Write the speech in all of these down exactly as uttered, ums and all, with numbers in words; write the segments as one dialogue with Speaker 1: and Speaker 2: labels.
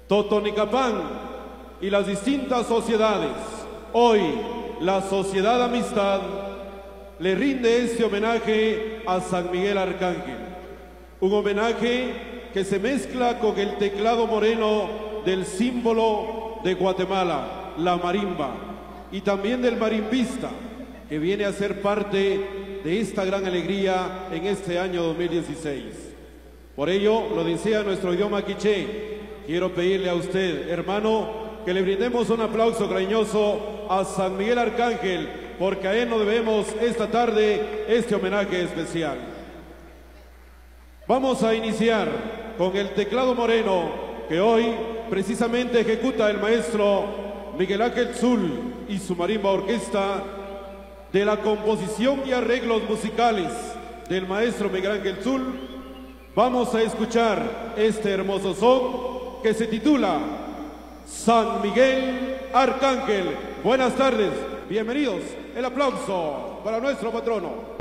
Speaker 1: Totonicapán y las distintas sociedades. Hoy, la Sociedad Amistad le rinde este homenaje a San Miguel Arcángel. Un homenaje que se mezcla con el teclado moreno del símbolo de Guatemala, la marimba, y también del marimbista, que viene a ser parte de esta gran alegría en este año dos mil dieciséis. Por ello, lo desea nuestro idioma quiché. Quiero pedirle a usted, hermano, que le brindemos un aplauso cariñoso a San Miguel Arcángel, porque a él nos debemos esta tarde este homenaje especial. Vamos a iniciar con el teclado moreno que hoy precisamente ejecuta el maestro Miguel Ángel Zul y su marimba orquesta, de la composición y arreglos musicales del maestro Miguel Ángel Zul. Vamos a escuchar este hermoso son que se titula San Miguel Arcángel. Buenas tardes, bienvenidos. El aplauso para nuestro patrono.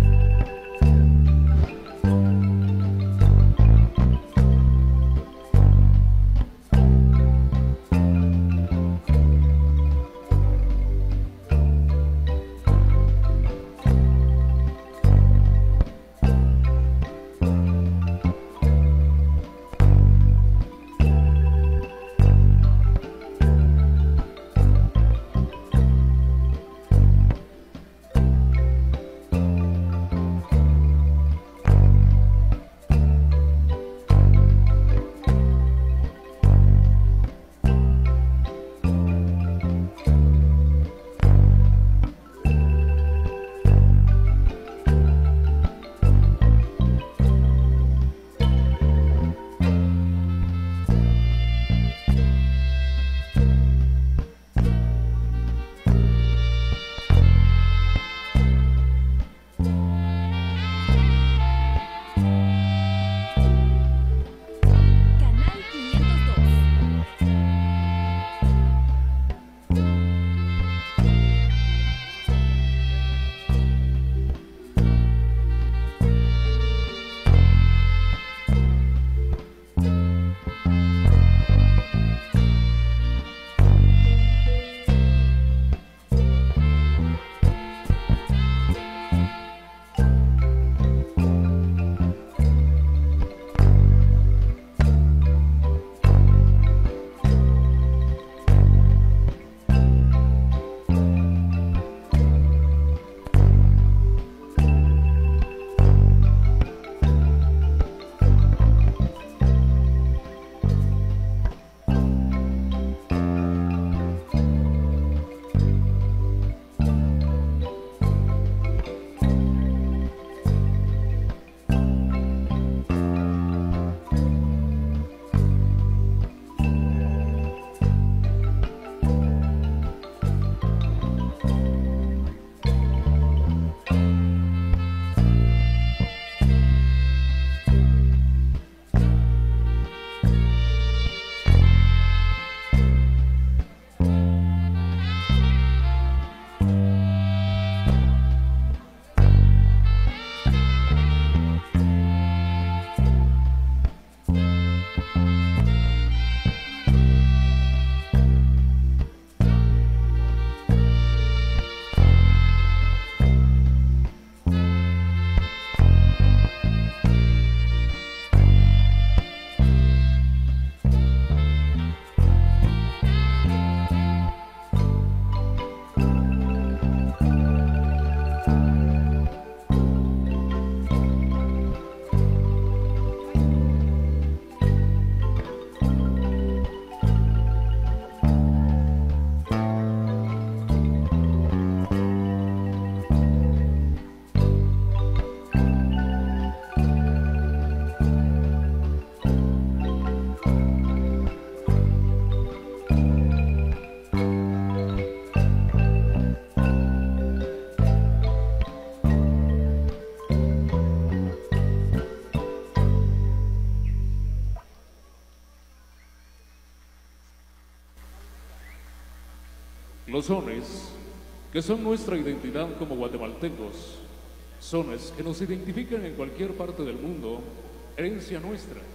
Speaker 2: Los sones, que son nuestra identidad como guatemaltecos, sones que nos identifican en cualquier parte del mundo, herencia nuestra,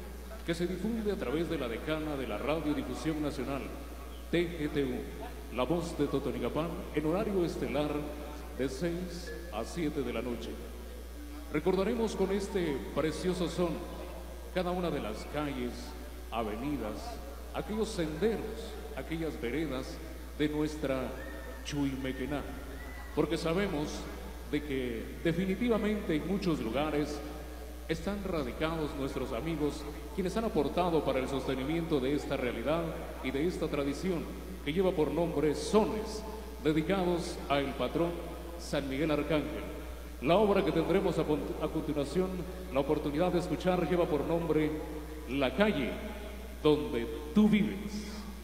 Speaker 2: que se difunde a través de la decana de la Radiodifusión Nacional, T G T U, La Voz de Totonicapán, en horario estelar de seis a siete de la noche. Recordaremos con este precioso son cada una de las calles, avenidas, aquellos senderos, aquellas veredas de nuestra Chuimequená, porque sabemos de que definitivamente en muchos lugares están radicados nuestros amigos quienes han aportado para el sostenimiento de esta realidad y de esta tradición que lleva por nombre sones dedicados al patrón San Miguel Arcángel. La obra que tendremos a, a continuación la oportunidad de escuchar lleva por nombre La calle donde tú vives.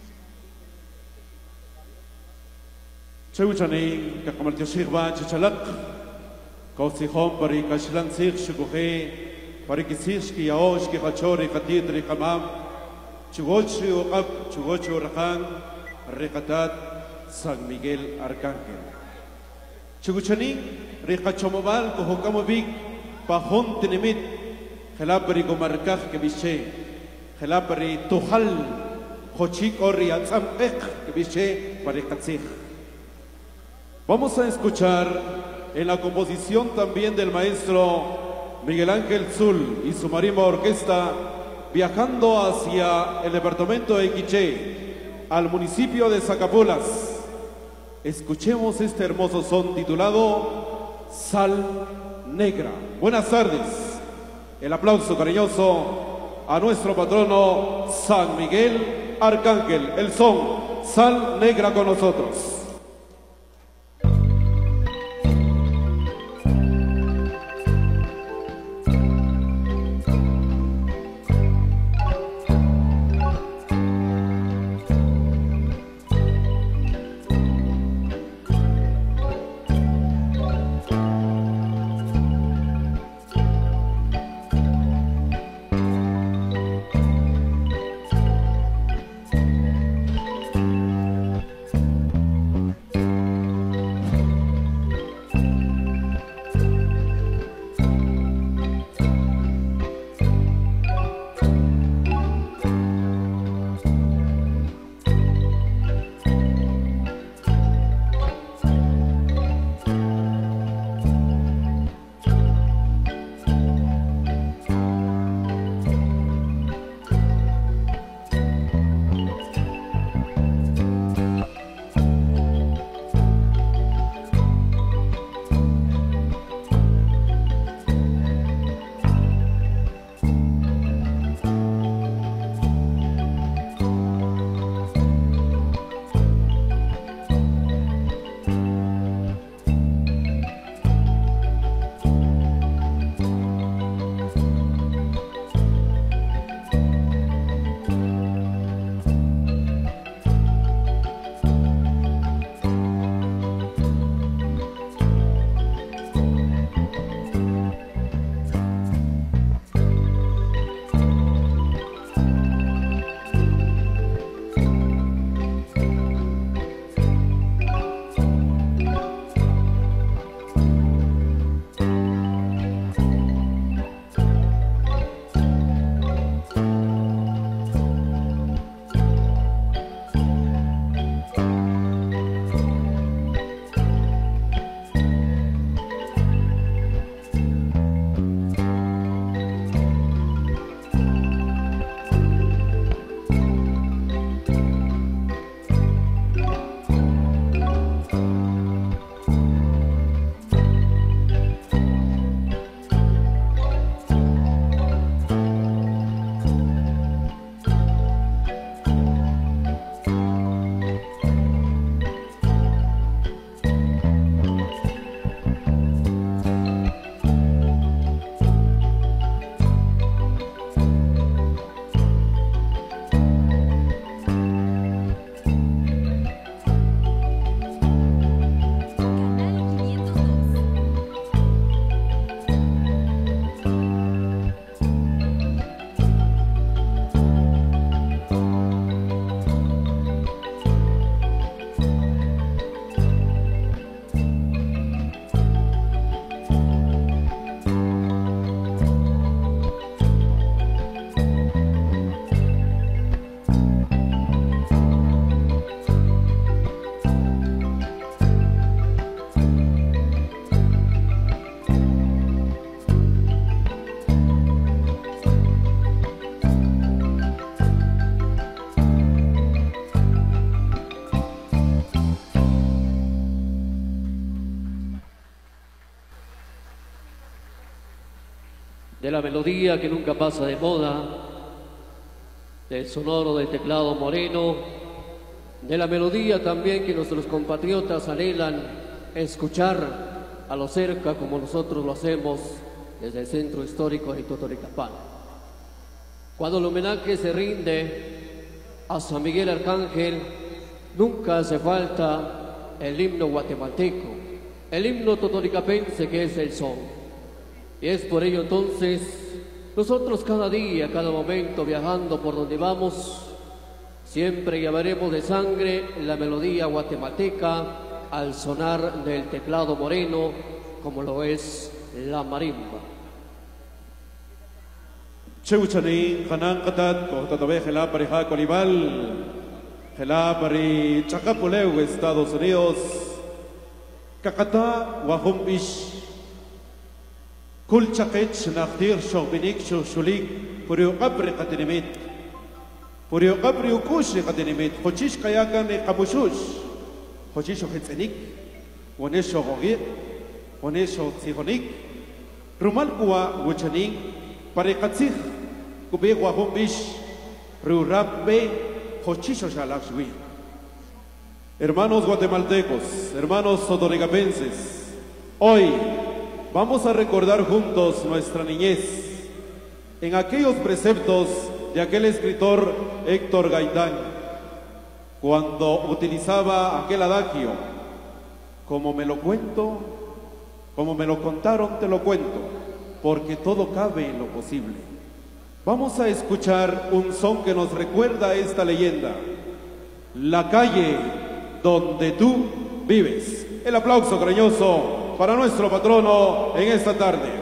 Speaker 1: Chewchanin, Kakamaltiashirba, Chichalak, Kausihom, Pari Kashlan Sir, Shukuhe, Pari Kisishki, Yaoshki, Hachori, Katitri, Kamam, Chugochi, Okap, Chugochi, Orahan, Rekatat, San Miguel Arcángel. Chuguchanin, Rikachomobal, Kohokamovik, Pahon Tenemit, Helapari Gomarkaj, Kebiche, Helapari Tuhal, Hochik Ori, Atzam Ek, Kebiche, Parikatzich. Vamos a escuchar en la composición también del maestro Miguel Ángel Zul y su marimba orquesta viajando hacia el departamento de Quiché, al municipio de Zacapulas. Escuchemos este hermoso son titulado Sal Negra. Buenas tardes. El aplauso cariñoso a nuestro patrono San Miguel Arcángel. El son Sal Negra con nosotros.
Speaker 3: de la melodía que nunca pasa de moda, del sonoro del teclado moreno, de la melodía también que nuestros compatriotas anhelan escuchar a lo cerca como nosotros lo hacemos desde el centro histórico de Totonicapán. Cuando el homenaje se rinde a San Miguel Arcángel, nunca hace falta el himno guatemalteco, el himno totonicapense que es el son. Y es por ello entonces, nosotros cada día, cada momento, viajando por donde vamos, siempre llevaremos de sangre la melodía guatemalteca al sonar del teclado moreno, como lo es la marimba.
Speaker 1: Cheuchanin, Hanan Katat, Cotatove, Gelapari, Jacolibal, Gelapari, Chacapuleu, Estados Unidos, Cacata, Wahumbish, Kulchakech, Nachtir, Shobinik, Shushulik, Purio Capri, Catinimit, Purio Capri, Ukushi, Catinimit, Hochish Kayakan, Kabushush, Hochisho Hetzenik, Wonesho Gogir, Wonesho Zihonik, Rumalkua, Wuchanin, Parekatzich, Kube Wahumbish, Rurabbe, Hochisho Shalakshwi. Hermanos guatemaltecos, hermanos totonicapenses, hoy vamos a recordar juntos nuestra niñez en aquellos preceptos de aquel escritor Héctor Gaitán, cuando utilizaba aquel adagio: como me lo cuento, como me lo contaron, te lo cuento, porque todo cabe en lo posible. Vamos a escuchar un son que nos recuerda esta leyenda: la calle donde tú vives. El aplauso cariñoso para nuestro patrono en esta tarde.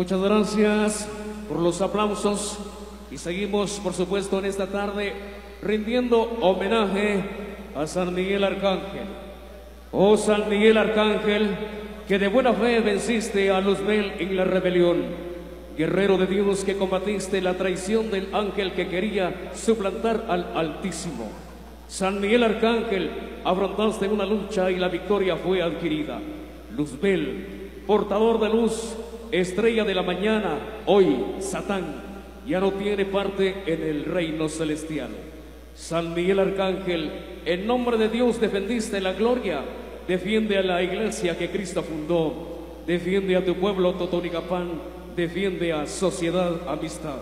Speaker 4: Muchas gracias por los aplausos y seguimos, por supuesto, en esta tarde rindiendo homenaje a San Miguel Arcángel. Oh San Miguel Arcángel, que de buena fe venciste a Luzbel en la rebelión, guerrero de Dios que combatiste la traición del ángel que quería suplantar al Altísimo. San Miguel Arcángel, afrontaste una lucha y la victoria fue adquirida. Luzbel, portador de luz, estrella de la mañana, hoy Satán ya no tiene parte en el reino celestial. San Miguel Arcángel, en nombre de Dios defendiste la gloria, defiende a la iglesia que Cristo fundó, defiende a tu pueblo Totonicapán, defiende a Sociedad Amistad.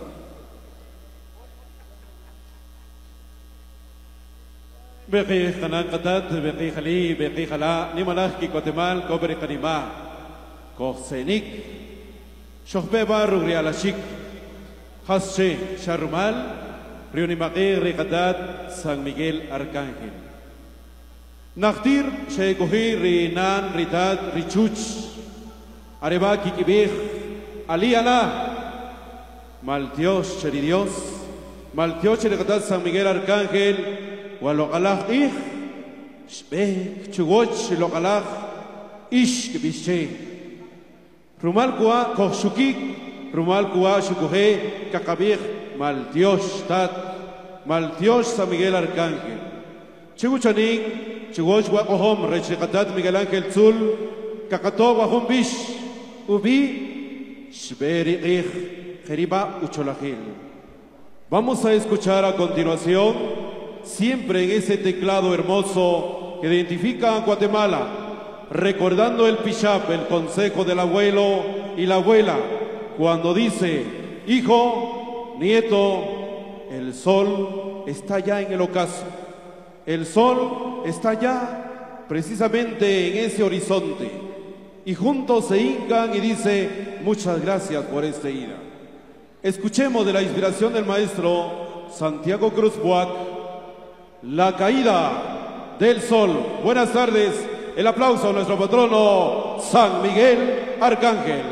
Speaker 1: Beqi Hanan Qatat, Beqi Khali, Beqi Khala, Nimalach ki Guatemala, Cobre Canima, Kohsenik, Shohbeba Rugrialashik, Hasche Sharumal, Riunimaqi Riqatat, San Miguel Arcángel. Nachtir Sheikohi Rinan Ritat Richuch, Areba Kikibich, Aliana, Maltios Cheridios, Maltios Cheriqatat San Miguel Arcángel. ولقلاق إيه شبه تشوش لقلاق إيش كبيشة رمال كوا كوشوكيك رمال كوا شكوه كقبيح مال ديوش تات مال ديوش سان ميغيل أركانجل تشوش تانيك تشوش وقهم رجلقتات ميغيل أنجل تول كقطو وهم بيش وبي شبه ريقيخ خريبا وشولاخيل. Vamos a escuchar a continuación, siempre en ese teclado hermoso que identifica a Guatemala, recordando el Pishap, el consejo del abuelo y la abuela, cuando dice: hijo, nieto, el sol está ya en el ocaso, el sol está ya precisamente en ese horizonte, y juntos se hincan y dice: muchas gracias por esta ida. Escuchemos de la inspiración del maestro Santiago Cruz Boac, La caída del sol. Buenas tardes, el aplauso a nuestro patrono San Miguel Arcángel.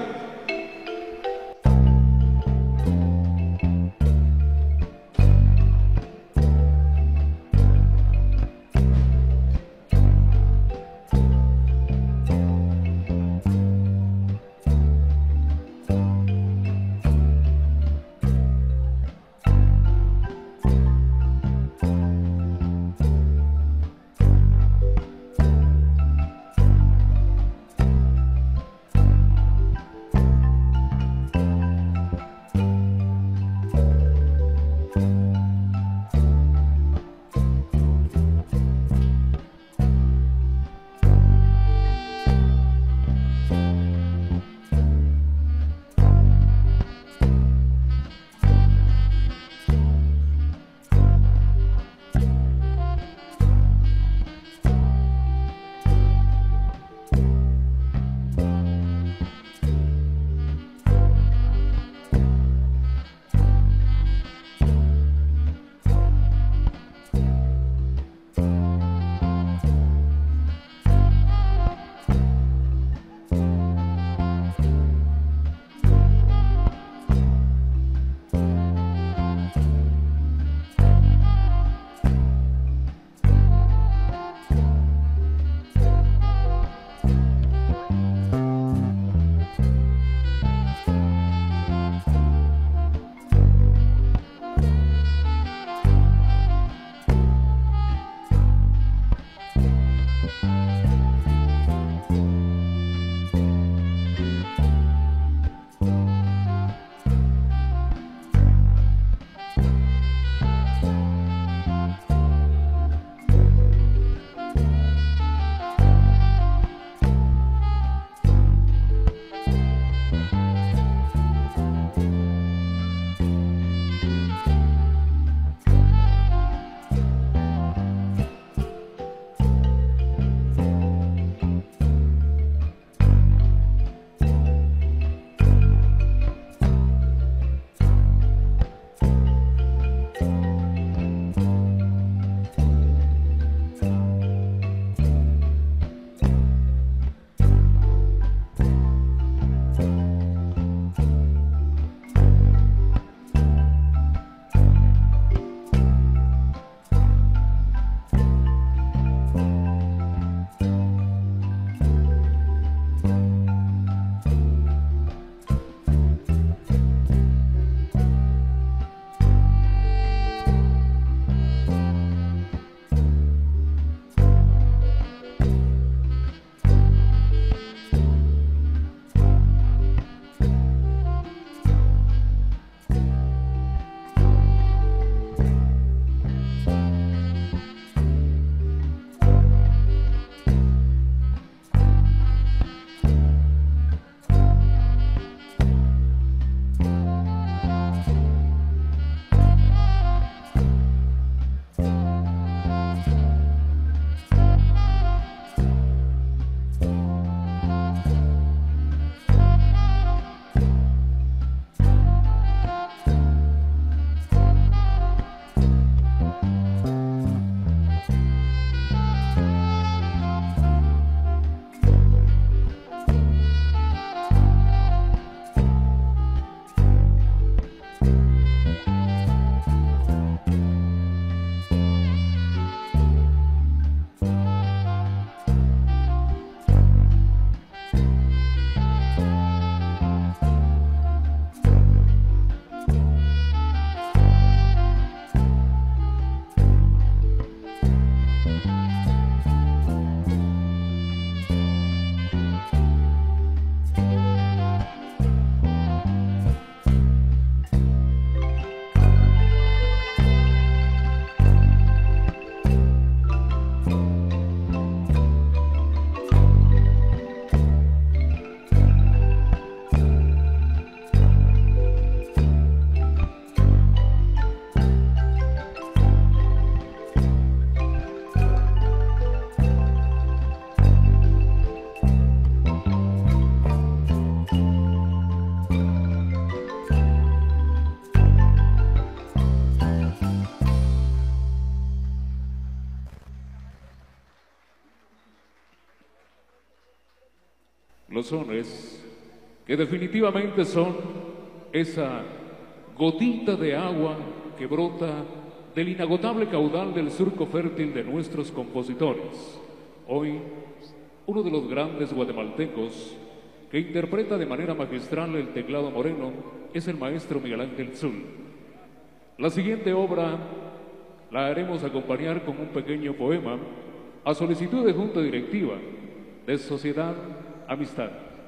Speaker 2: los sones que definitivamente son esa gotita de agua que brota del inagotable caudal del surco fértil de nuestros compositores. Hoy, uno de los grandes guatemaltecos que interpreta de manera magistral el teclado moreno es el maestro Miguel Ángel Zul. La siguiente obra la haremos acompañar con un pequeño poema a solicitud de Junta Directiva de Sociedad Amistad.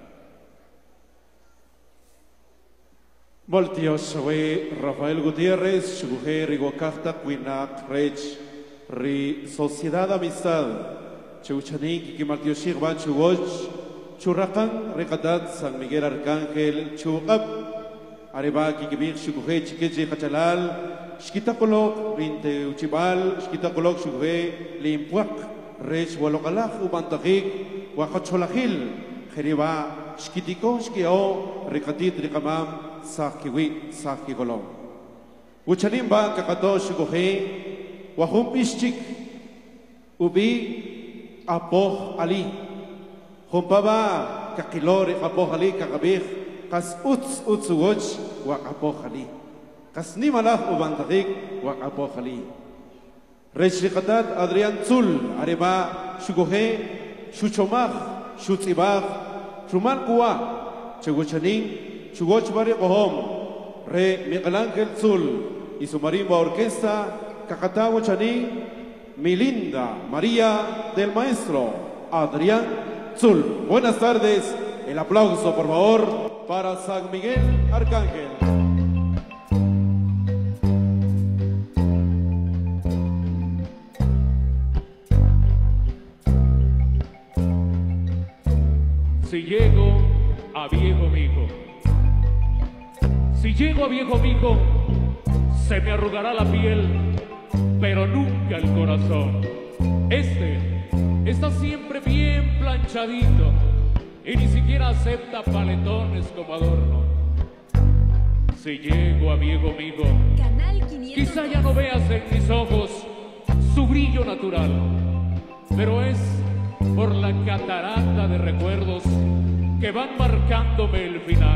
Speaker 1: Voltios Rafael Gutiérrez, Shuguje Rigokakta Quinak Rech, Ri Sociedad Amistad, Chuchanik Kikimartioshik Van Chugoch, Churrakan Recatat San Miguel Arcángel, Chugab, Areba Kikibik Shuguje Chikeche Hachalal, Shkitakolok, Rinte Uchibal, Shkitakolok Shuguje, Limpuak, Rech Walokalak, Ubantakik, Wakacholahil, Jeriba, Shkitiko, Shkiao, Recatit Rikamam, Sakiwi, Sakigolo. Uchanimba, Kakato, Shugohe, Wahum Ishchik, Ubi, Apoh Ali. Humpaba, Kakilori, Apoh Ali, Kakabih, Kas Utz, Utsuwoch, Wak Apoh Ali. Kas Nimalach, Ubantarik, Wak Apoh Ali. Rechikatat, Adrian Zul, Areba, Shugohe, Shuchomach, Shutzibach, Shuman Kua, Cheguchanin, Chugoch Bari Kohom, Re Miguel Ángel Zul y su marimba orquesta Cacatago Chaní, mi linda María del maestro Adrián Zul. Buenas tardes, el aplauso por favor para San Miguel Arcángel.
Speaker 2: Si llego a viejo mijo, si llego a viejo mijo, se me arrugará la piel, pero nunca el corazón. Este está siempre bien planchadito y ni siquiera acepta paletones como adorno. Si llego a viejo mijo, quizá ya no veas en mis ojos su brillo natural, pero es por la catarata de recuerdos que van marcándome el final.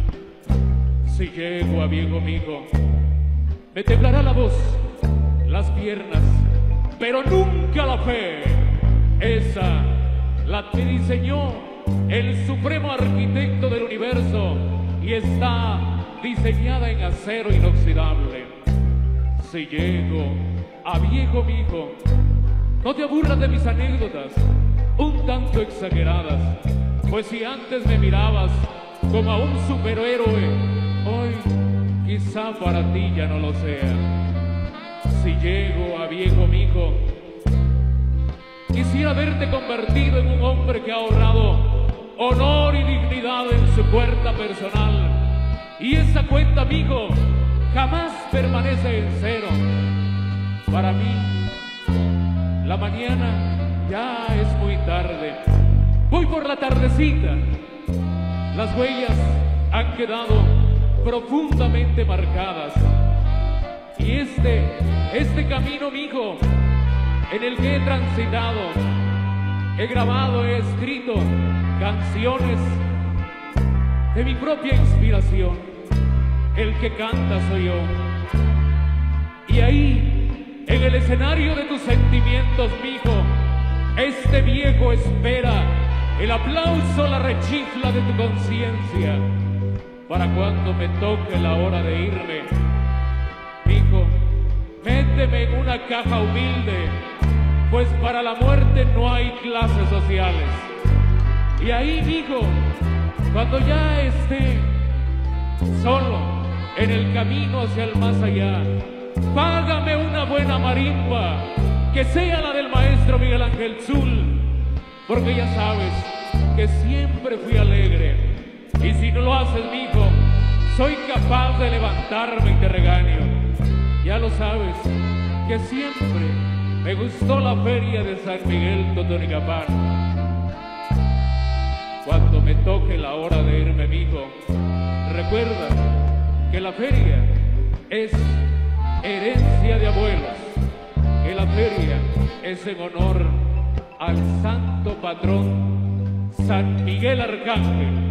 Speaker 2: Si llego a viejo mijo, me temblará la voz, las piernas, pero nunca la fe. Esa la que diseñó el supremo arquitecto del universo y está diseñada en acero inoxidable. Si llego a viejo mijo, no te aburras de mis anécdotas, un tanto exageradas, pues si antes me mirabas como a un superhéroe, hoy quizá para ti ya no lo sea. Si llego a viejo mijo, quisiera verte convertido en un hombre que ha ahorrado honor y dignidad en su cuenta personal. Y esa cuenta, mijo, jamás permanece en cero. Para mí, la mañana ya es muy tarde. Voy por la tardecita. Las huellas han quedado profundamente marcadas. Y este, este camino, mijo, en el que he transitado, he grabado, he escrito canciones de mi propia inspiración. El que canta soy yo. Y ahí, en el escenario de tus sentimientos, mijo, este viejo espera el aplauso, la rechifla de tu conciencia. Para cuando me toque la hora de irme, mijo, méteme en una caja humilde, pues para la muerte no hay clases sociales. Y ahí, mijo, cuando ya esté solo en el camino hacia el más allá, págame una buena marimba, que sea la del maestro Miguel Ángel Zul, porque ya sabes que siempre fui alegre. Y si no lo haces, mijo, soy capaz de levantarme y te regaño. Ya lo sabes que siempre me gustó la feria de San Miguel Totonicapán. Cuando me toque la hora de irme, mijo, recuerda que la feria es herencia de abuelos, que la feria es en honor al santo patrón San Miguel Arcángel.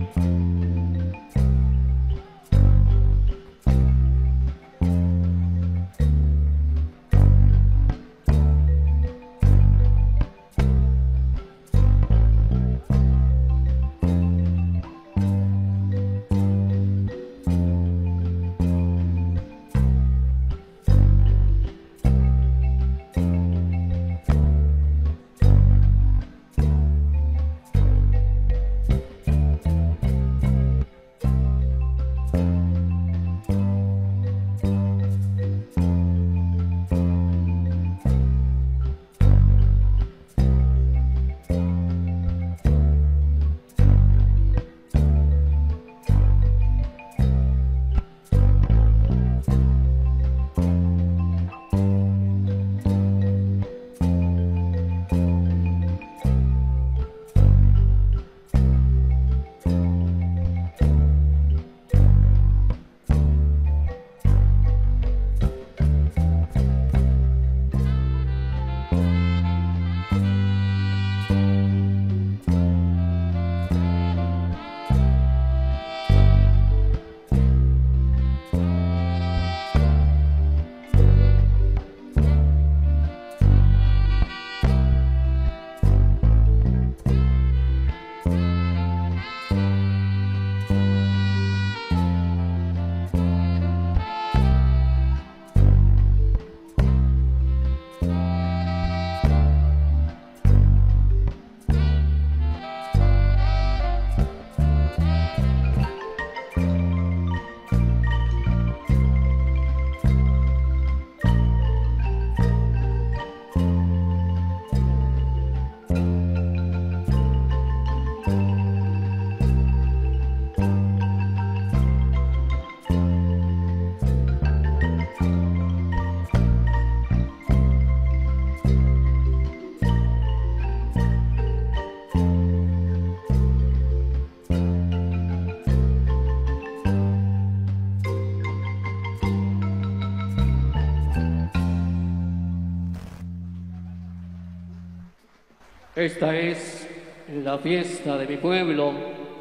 Speaker 3: Esta es la fiesta de mi pueblo,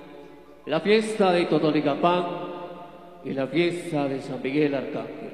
Speaker 3: la fiesta de Totonicapán y la fiesta de San Miguel Arcángel.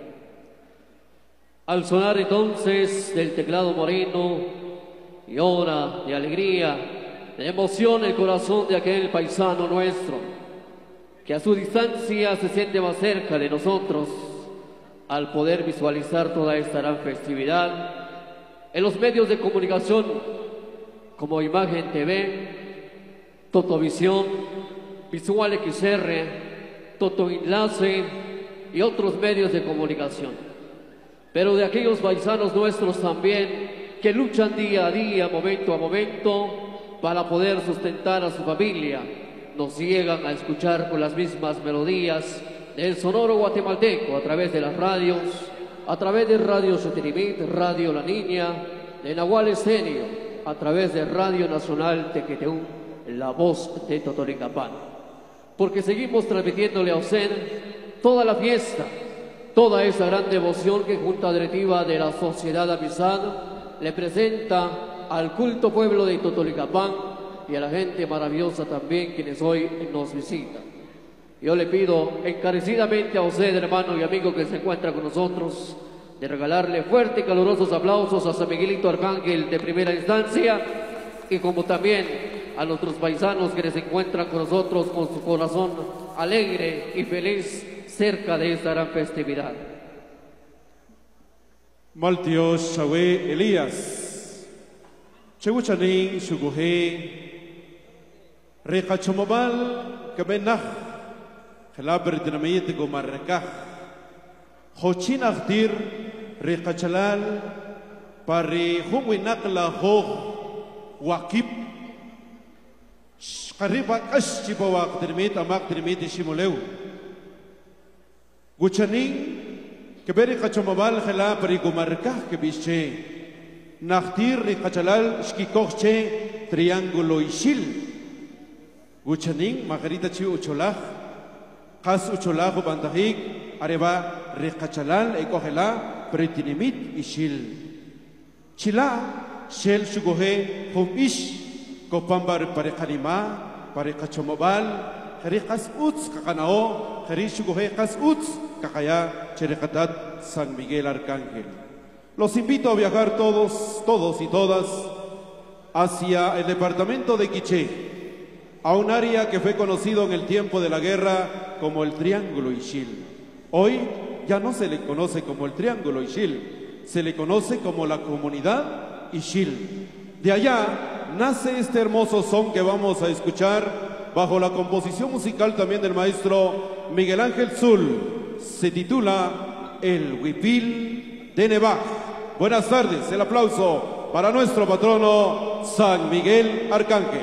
Speaker 3: Al sonar entonces del teclado moreno y hora de alegría, de emoción el corazón de aquel paisano nuestro, que a su distancia se siente más cerca de nosotros, al poder visualizar toda esta gran festividad en los medios de comunicación, como Imagen T V, Totovisión, Visual X R, Toto Enlace y otros medios de comunicación. Pero de aquellos paisanos nuestros también que luchan día a día, momento a momento, para poder sustentar a su familia, nos llegan a escuchar con las mismas melodías del sonoro guatemalteco a través de las radios, a través de Radio Sotinimit, Radio La Niña, de Nahual Escenio, a través de Radio Nacional Tequeteú, la voz de Totonicapán. Porque seguimos transmitiéndole a usted toda la fiesta, toda esa gran devoción que Junta Directiva de la Sociedad Amistad le presenta al culto pueblo de Totonicapán y a la gente maravillosa también quienes hoy nos visitan. Yo le pido encarecidamente a usted, hermano y amigo que se encuentra con nosotros, de regalarle fuertes y calurosos aplausos a San Miguelito Arcángel de primera instancia, y como también a nuestros paisanos que se encuentran con nosotros con su corazón alegre y feliz cerca de esta gran festividad.
Speaker 1: Maltios Shawe Elías, Cheguchanin Shuguhe, Rekachomabal Kabenach, Helaber Dinamite Gomarrekah, Hochinachdir, Rekachalal, Pari Humwinakla Ho, Wakip, Kariba Ashibawak Dinamit, Amak Dinamit Shimoleu, Guchanin, Keberi Kachomabal Hela Pari Gomarrekah Kebiche, Nachdir Rekachalal, Shkikoche, Triángulo Ishil, Guchanin, Margarita Chi Ucholach, Kas Ucholach Bandahik, Areba Rekachalal Ekogela Pretinimit Ishil Chila Shel Shugohe Hum Ish Copambar parejanima, parejachomobal, jerikas uts kakanao, jerishugojekas uts kakaya, cherecatat San Miguel Arcángel. Los invito a viajar todos, todos y todas hacia el departamento de Quiché, a un área que fue conocido en el tiempo de la guerra como el Triángulo Ixil. Hoy ya no se le conoce como el Triángulo Ixil, se le conoce como la Comunidad Ixil. De allá nace este hermoso son que vamos a escuchar bajo la composición musical también del maestro Miguel Ángel Zul. Se titula El Huipil de Nevaj. Buenas tardes, el aplauso para nuestro patrono San Miguel Arcángel.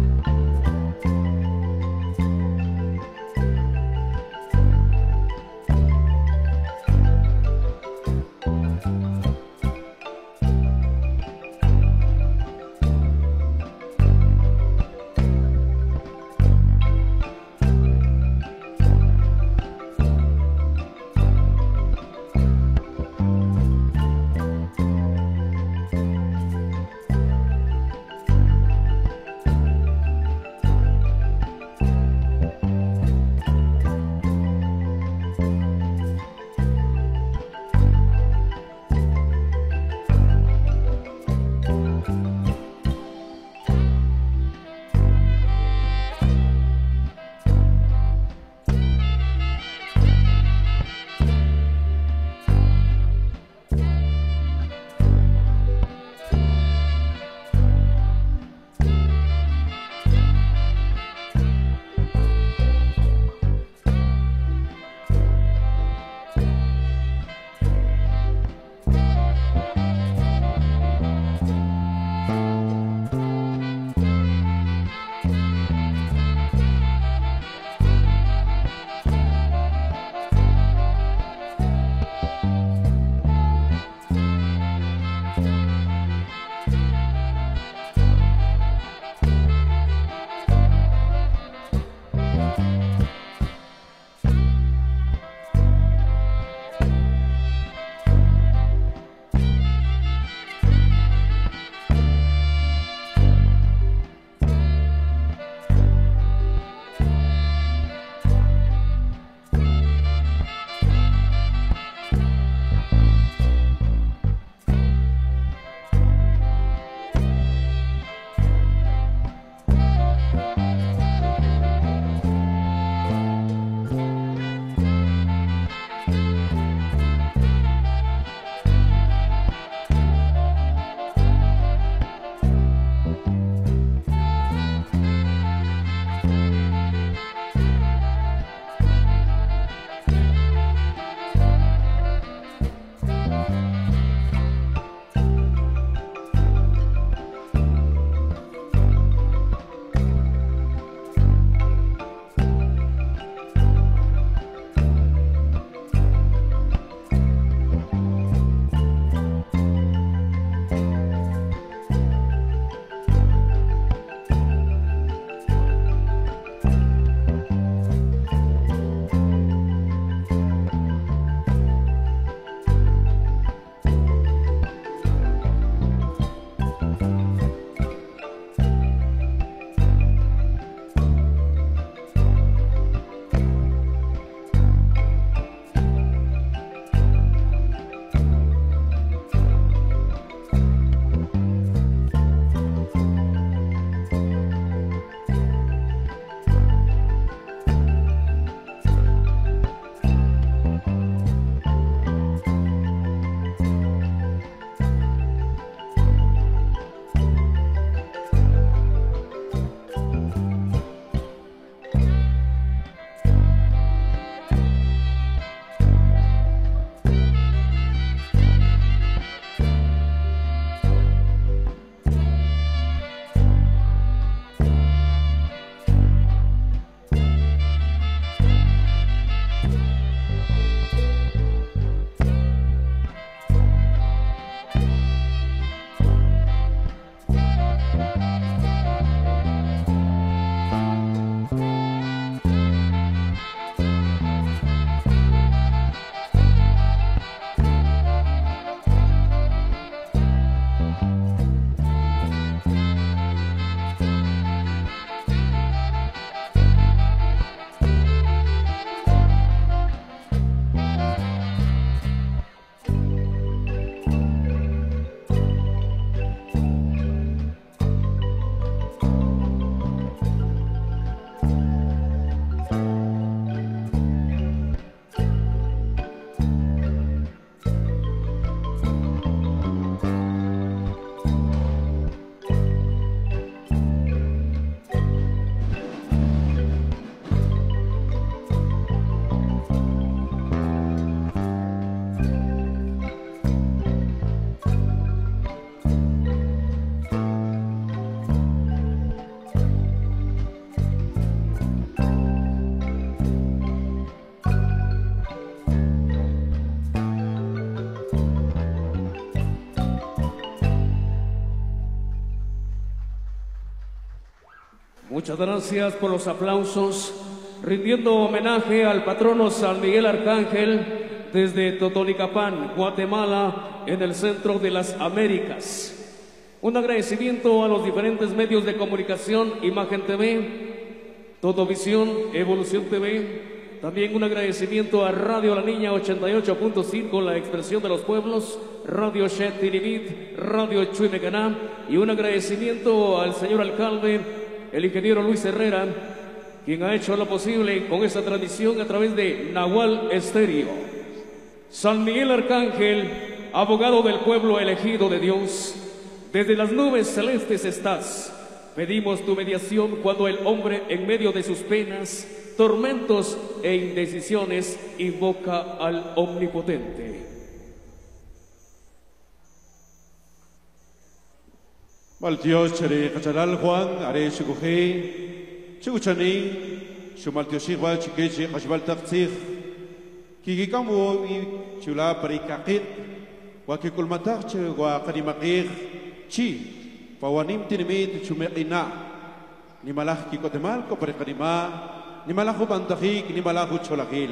Speaker 5: Thank
Speaker 4: Muchas gracias por los aplausos, rindiendo homenaje al patrono San Miguel Arcángel desde Totonicapán, Guatemala, en el centro de las Américas. Un agradecimiento a los diferentes medios de comunicación, Imagen T V, Totovisión, Evolución T V. También un agradecimiento a Radio La Niña ochenta y ocho punto cinco, La Expresión de los Pueblos, Radio Shet Tinimit, Radio Chuimecaná, y un agradecimiento al señor alcalde, el ingeniero Luis Herrera, quien ha hecho lo posible con esta transmisión a través de Nahual Estéreo. San Miguel Arcángel, abogado del pueblo elegido de Dios, desde las nubes celestes estás. Pedimos tu mediación cuando el hombre, en medio de sus penas, tormentos e indecisiones, invoca al Omnipotente.
Speaker 1: Maltios chere kacharal Juan are shikuhe chikuchani shumaltioshigwa chikechi kashbal taqtsig kigikamu chula parikaqit wa kikulmataq wa qadimaqig chi pawanim tinimit chumeqina ni malaj kikotemal ko parikadima ni malaju bantajik ni malaju cholagil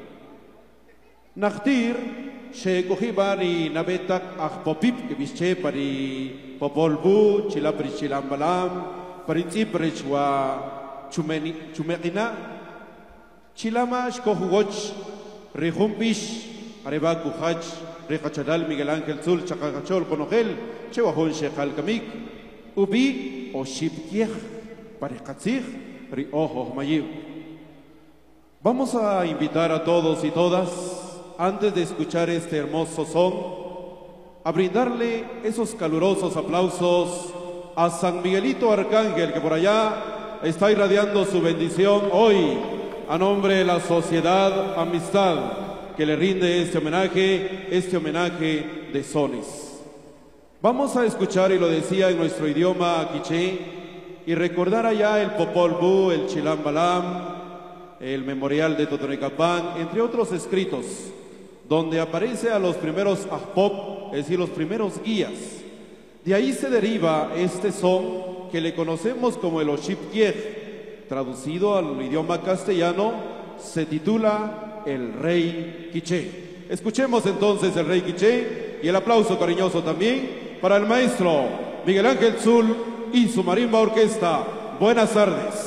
Speaker 1: Nachtir shekuhiba ni nabetak akpopip kibische pari popolbu chila pari chilambalam pari tsibrich wa chumeni chumekina chilama shkohugoch rehumpish areba kuhach rekachadal Miguel Ángel Zul chakachol konogel chewahon shekal kamik ubi o shipkiech pari katzig ri ojo mayib. Vamos a invitar a todos y todas, antes de escuchar este hermoso son, a brindarle esos calurosos aplausos a San Miguelito Arcángel, que por allá está irradiando su bendición hoy, a nombre de la Sociedad Amistad, que le rinde este homenaje, este homenaje de sones. Vamos a escuchar, y lo decía en nuestro idioma quiché, y recordar allá el Popol Vuh, el Chilambalam, el Memorial de Totonicapán, entre otros escritos, donde aparece a los primeros Ajpop, es decir, los primeros guías. De ahí se deriva este son que le conocemos como el Oshipkiej, traducido al idioma castellano, se titula El Rey Quiché. Escuchemos entonces El Rey Quiché y el aplauso cariñoso también para el maestro Miguel Ángel Zul y su marimba orquesta. Buenas tardes.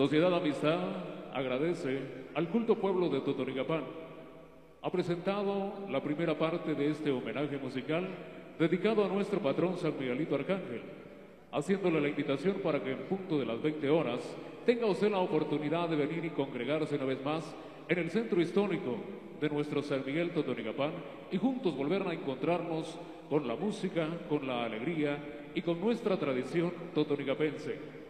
Speaker 2: Sociedad Amistad agradece al culto pueblo de Totonicapán. Ha presentado la primera parte de este homenaje musical dedicado a nuestro patrón San Miguelito Arcángel, haciéndole la invitación para que en punto de las veinte horas tenga usted la oportunidad de venir y congregarse una vez más en el centro histórico de nuestro San Miguel Totonicapán y juntos volver a encontrarnos con la música, con la alegría y con nuestra tradición totonicapense.